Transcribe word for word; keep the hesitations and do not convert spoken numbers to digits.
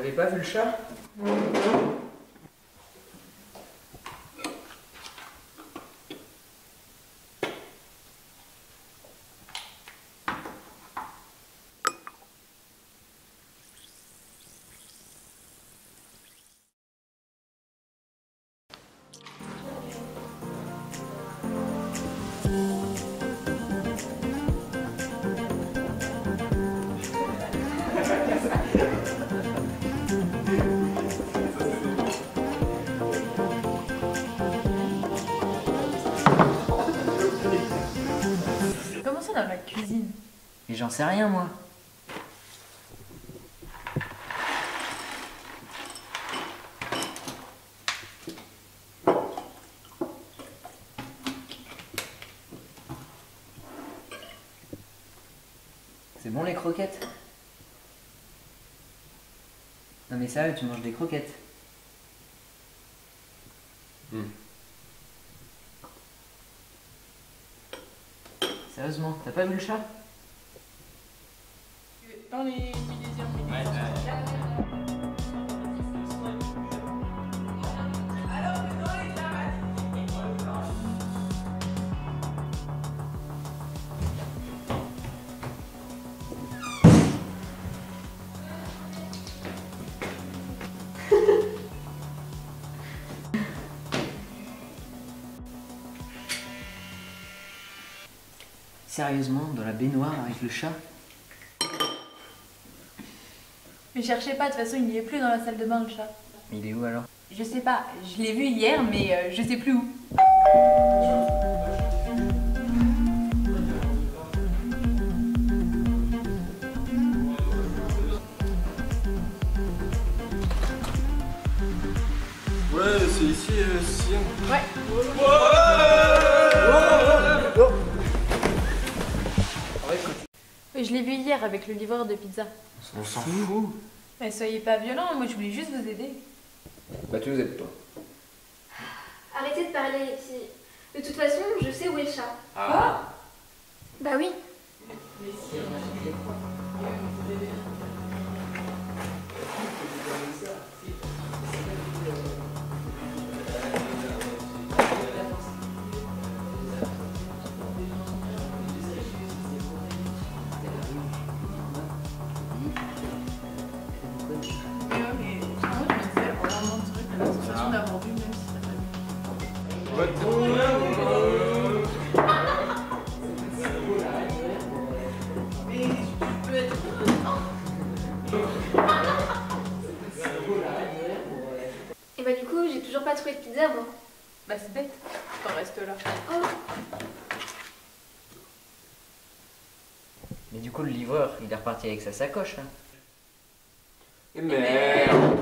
T'avais pas vu le chat? Comment ça dans la cuisine? Mais j'en sais rien, moi. C'est bon les croquettes? Non mais sérieux, tu manges des croquettes? Mm. Sérieusement, t'as pas vu le chat? Dans les millésiums, Sérieusement, dans la baignoire avec le chat? Mais cherchez pas, de toute façon il n'y est plus dans la salle de bain le chat. Mais il est où alors? Je sais pas, je l'ai vu hier mais euh, je sais plus où. Ouais, c'est ici, euh, si. Ouais. Oui, je l'ai vu hier avec le livreur de pizza. On s'en fout. Mais soyez pas violents, moi je voulais juste vous aider. Bah tu nous aides pas. Arrêtez de parler et puis... De toute façon, je sais où est le chat. Ah. Bah oui. Et bah du coup, j'ai toujours pas trouvé de pizza moi. Bah c'est bête, t'en restes là. Oh. Mais du coup, le livreur, il est reparti avec sa sacoche là. Et merde.